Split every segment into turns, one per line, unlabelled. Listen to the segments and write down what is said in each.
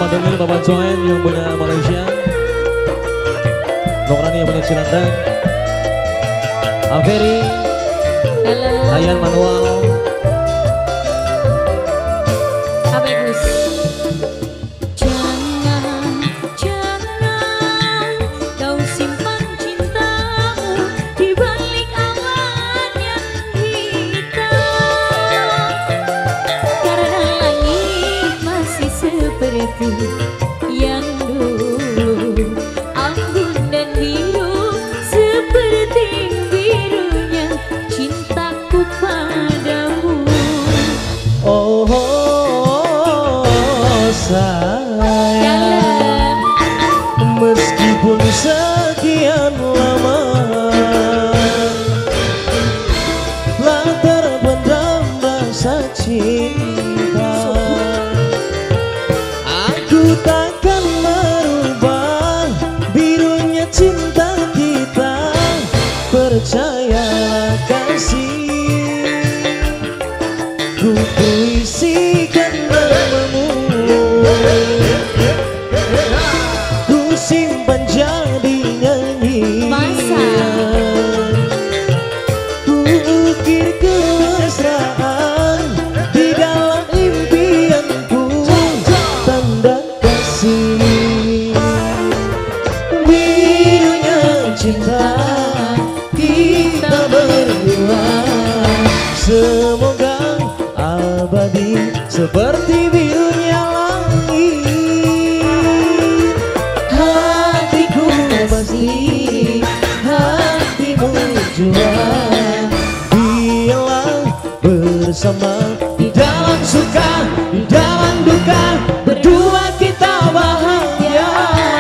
Bapak Dongil, Bapak Joen yang punya Malaysia, Nokrani yang punya Cilantang, Averi, Ayan Manual,
Abegus. Jangan, jangan kau simpan cintamu di balik awan yang hitam, karena langit masih seperti yang dulu, anggun dan biru seperti birunya cintaku padamu.
oh, sayang, meskipun sekian lama telah terpendam rasa cinta, aku takkan merubah birunya cinta kita, percayalah kasih, ku puisikan namamu, ku simpan jadi nyanyian, ku ukir kemesraan di dalam impianku, tanda kasih, birunya cinta kita berdua, semoga abadi seperti birunya langit. Hatiku pasti, hatimu jua, biarlah bersama di dalam suka, di dalam duka, berdua kita bahagia.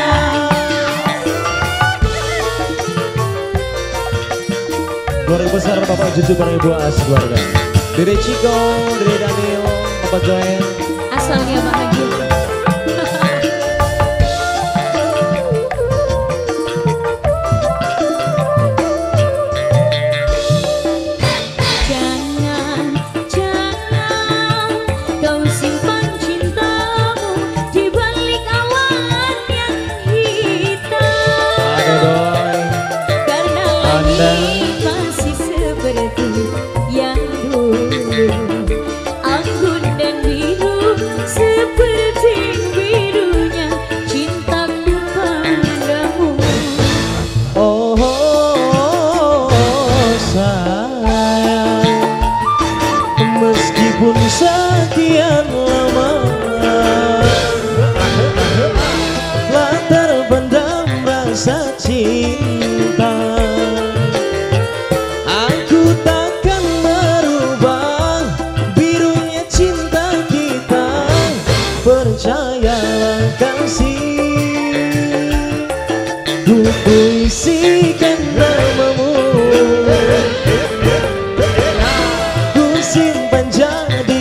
Keluarga besar Bapak Juju para Ibu As keluarga, Dede Ciko, Dede Daniel, Bapak Joen,
Asalnya bahagia. Jangan, jangan kau simpan cintamu di balik awan yang hitam,
Adoy,
karena langit masih seperti yang dulu, anggun dan biru seperti birunya cintaku padamu.
oh, sayang, meskipun sekian lama telah terpendam rasa cinta, aku takkan merubah birunya cinta kita, percayalah kasih, ku puisikan namamu, ku simpan jadi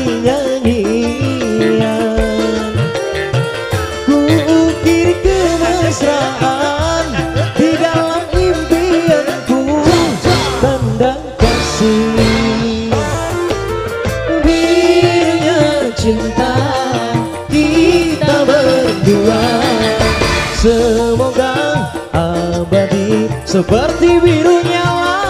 nyanyian, ku ukir kemesraan di dalam impianku, tanda kasih, birunya cinta kita berdua, semoga abadi seperti birunya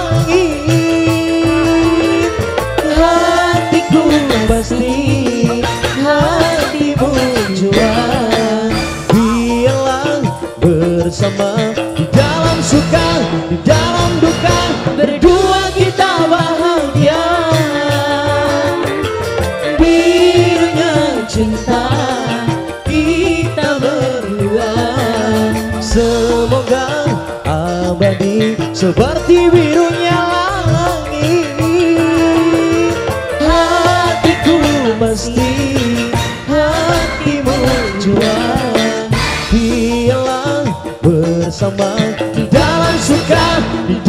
langit. Hatiku pasti, hatimu jua, biarlah bersama di dalam suka, di dalam duka, berdua kita bahagia. Birunya cinta kita berdua, semoga abadi seperti birunya langit. Hatiku pasti, hatimu jua, biarlah bersama di dalam suka, di